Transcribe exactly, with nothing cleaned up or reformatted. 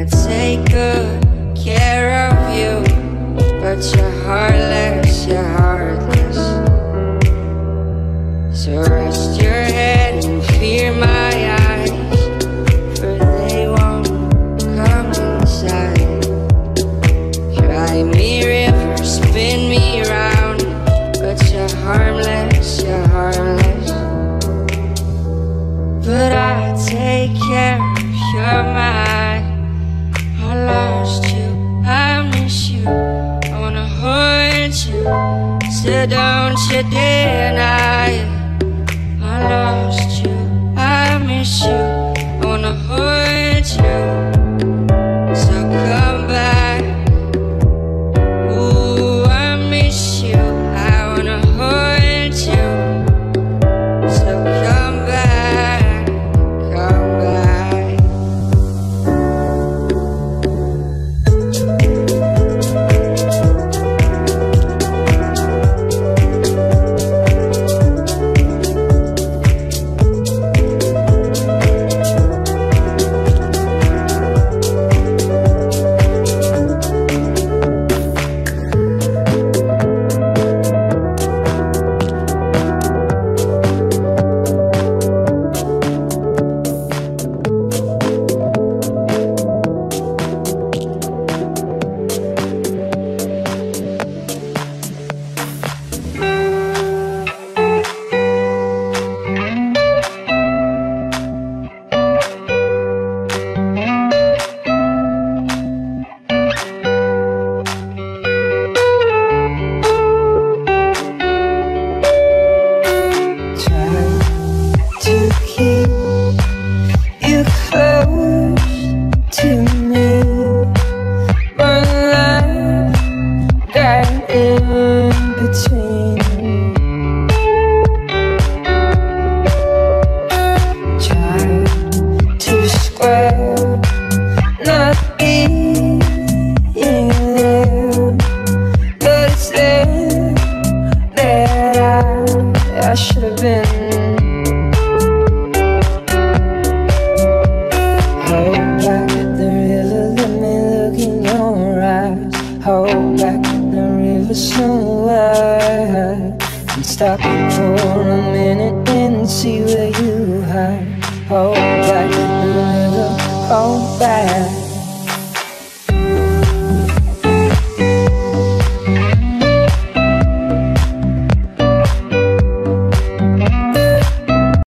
take good care of you, but you're heartless, you're heartless. So rest your head and fear my eyes, for they won't come inside. Cry me river, spin me round, but you're harmless, you're harmless. But I take care of your mind. I lost you, I miss you, I wanna hold you, so don't you deny it.